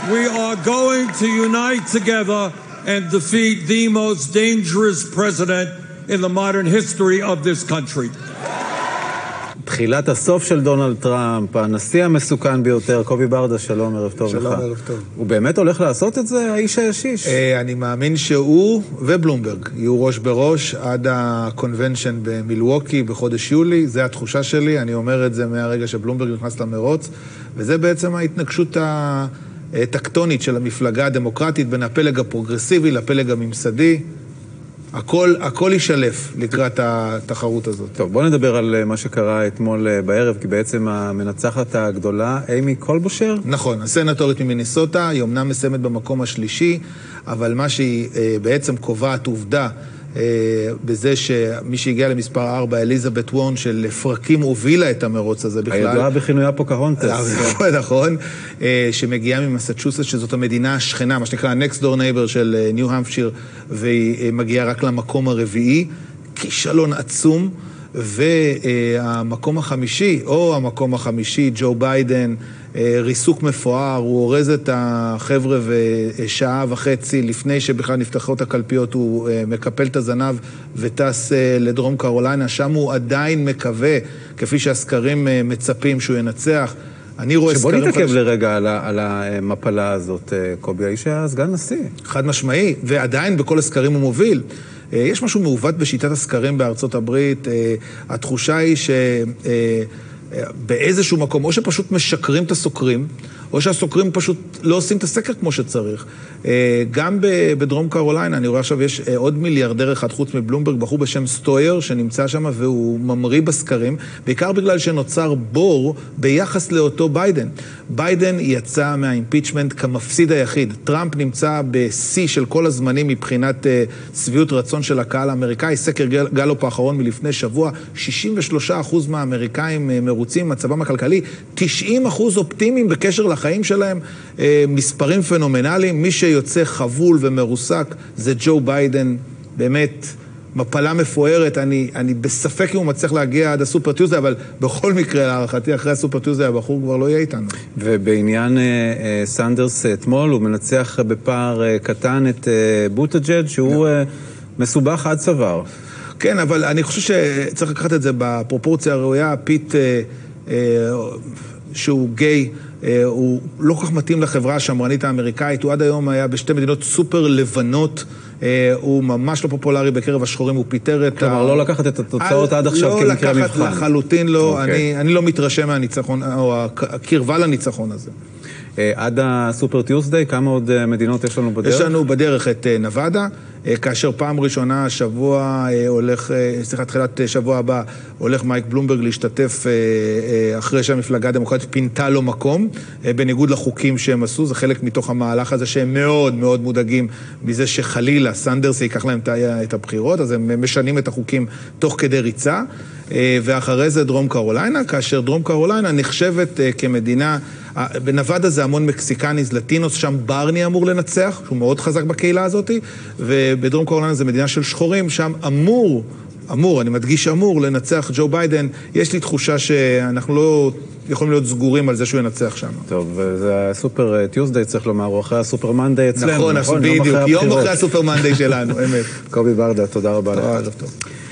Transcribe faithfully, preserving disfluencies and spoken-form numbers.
we are going to unite together and defeat the most dangerous president in the modern history of this country. תחילת הסוף של דונלד טראמפ, הנשיא המסוכן ביותר, קובי ברדה, שלום, ערב טוב לך. שלום, ערב טוב. הוא באמת הולך לעשות את זה, האיש הישיש? אני מאמין שהוא ובלומברג יהיו ראש בראש עד הקונבנשן במילווקי בחודש יולי, זה התחושה שלי, אני אומר את זה מהרגע שבלומברג נכנס למרוץ, וזה בעצם ההתנגשות הטקטונית של המפלגה הדמוקרטית בין הפלג הפרוגרסיבי לפלג הממסדי, הכל, הכל ישלף לקראת התחרות הזאת. טוב, בוא נדבר על מה שקרה אתמול בערב, כי בעצם המנצחת הגדולה, אימי קולבושר? נכון, הסנטורית ממיניסוטה, היא אומנם מסיימת במקום השלישי, אבל מה שהיא בעצם קובעת עובדה, בזה שמי שהגיע למספר ארבע, אליזבת וורן, של פרקים הובילה את המרוץ הזה בכלל. הידועה בכינויה פוקהונטס. נכון, שמגיעה ממסצ'וסטס, שזאת המדינה השכנה, מה שנקרא ה-next door neighbor של ניו המפשיר, והיא מגיעה רק למקום הרביעי, כישלון עצום, והמקום החמישי, או המקום החמישי, ג'ו ביידן, ריסוק מפואר, הוא אורז את החבר'ה ושעה וחצי לפני שבכלל נפתחות הקלפיות, הוא מקפל את הזנב וטס לדרום קרוליינה, שם הוא עדיין מקווה, כפי שהסקרים מצפים שהוא ינצח. אני רואה שבוא סקרים... נתעכב חדש... לרגע על, על המפלה הזאת, קובי, האיש היה סגן נשיא. חד משמעי, ועדיין בכל הסקרים הוא מוביל. יש משהו מעוות בשיטת הסקרים בארצות הברית, התחושה היא ש... באיזשהו מקום, או שפשוט משקרים את הסוקרים, או שהסוקרים פשוט לא עושים את הסקר כמו שצריך. גם בדרום קרוליינה, אני רואה עכשיו, יש עוד מיליארדר אחד חוץ מבלומברג, בחור בשם סטויר, שנמצא שם והוא ממריא בסקרים, בעיקר בגלל שנוצר בור ביחס לאותו ביידן. ביידן יצא מהאימפיצ'מנט כמפסיד היחיד. טראמפ נמצא בשיא של כל הזמנים מבחינת סביעות רצון של הקהל האמריקאי. סקר גלופ האחרון מלפני שבוע, שישים ושלושה אחוז מהאמריקאים מרוצים מצבם הכלכלי, תשעים אחוז אופטימיים בקשר לחיים שלהם, מספרים פנומנליים. מי שיוצא חבול ומרוסק זה ג'ו ביידן, באמת מפלה מפוארת. אני, אני בספק אם הוא מצליח להגיע עד הסופר טיוזדי, אבל בכל מקרה, להערכתי, אחרי הסופר טיוזדי, הבחור כבר לא יהיה איתנו. ובעניין אה, סנדרס אתמול, הוא מנצח בפער אה, קטן את אה, בוטג'אג' שהוא אה, מסובך עד צוואר. כן, אבל אני חושב שצריך לקחת את זה בפרופורציה הראויה. פיט, אה, אה, שהוא גיי, אה, הוא לא כל כך מתאים לחברה השמרנית האמריקאית, הוא עד היום היה בשתי מדינות סופר לבנות, אה, הוא ממש לא פופולרי בקרב השחורים, הוא פיטר את... כלומר, ה... לא לקחת את התוצאות עד עכשיו לא כמקרה מבחן. לא לקחת לחלוטין לא, okay. אני, אני לא מתרשם מהניצחון, או הקרבה לניצחון הזה. עד הסופר טיוסדיי, כמה עוד מדינות יש לנו בדרך? יש לנו בדרך את נבדה, כאשר פעם ראשונה שבוע הולך, סליחה, תחילת שבוע הבא, הולך מייק בלומברג להשתתף אחרי שהמפלגה הדמוקרטית פינתה לו מקום, בניגוד לחוקים שהם עשו, זה חלק מתוך המהלך הזה שהם מאוד מאוד מודאגים מזה שחלילה סנדרס ייקח להם את הבחירות, אז הם משנים את החוקים תוך כדי ריצה, ואחרי זה דרום קרוליינה, כאשר דרום קרוליינה נחשבת כמדינה, בנבדה זה המון מקסיקניז, לטינוס, שם ברני אמור לנצח, שהוא מאוד חזק בקהילה הזאת, ובדרום קרוליינה זה מדינה של שחורים, שם אמור, אמור, אני מדגיש אמור, לנצח ג'ו ביידן. יש לי תחושה שאנחנו לא יכולים להיות סגורים על זה שהוא ינצח שם. טוב, וזה הסופר טיוסדיי, צריך לומר, הוא אחרי הסופר מנדיי אצלנו. נכון, נכון, בדיוק, יום אחרי הסופר מנדיי שלנו, אמת. קובי ברדה, תודה רבה לך. טוב, טוב.